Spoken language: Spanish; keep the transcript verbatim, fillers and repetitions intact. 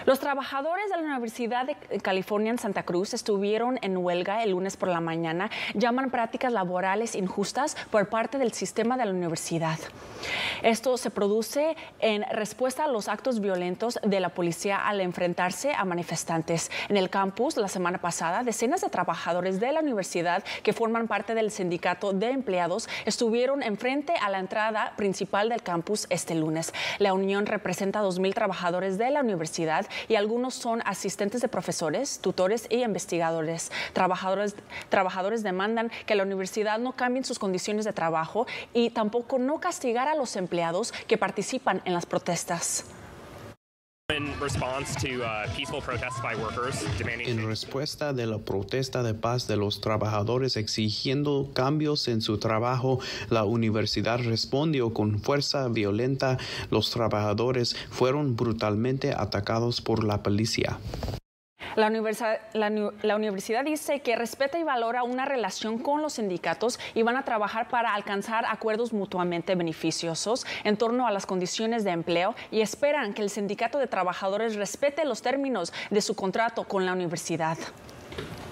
Los trabajadores de la Universidad de California en Santa Cruz estuvieron en huelga el lunes por la mañana. Llaman prácticas laborales injustas por parte del sistema de la universidad. Esto se produce en respuesta a los actos violentos de la policía al enfrentarse a manifestantes. En el campus, la semana pasada, decenas de trabajadores de la universidad que forman parte del sindicato de empleados estuvieron enfrente a la entrada principal del campus este lunes. La unión representa a dos mil trabajadores de la universidad y algunos son asistentes de profesores, tutores y investigadores. Trabajadores, trabajadores demandan que la universidad no cambie sus condiciones de trabajo y tampoco no castigar a los empleados que participan en las protestas. En respuesta de la protesta de paz de los trabajadores exigiendo cambios en su trabajo, la universidad respondió con fuerza violenta. Los trabajadores fueron brutalmente atacados por la policía. La universidad, la, la universidad dice que respeta y valora una relación con los sindicatos y van a trabajar para alcanzar acuerdos mutuamente beneficiosos en torno a las condiciones de empleo y esperan que el sindicato de trabajadores respete los términos de su contrato con la universidad.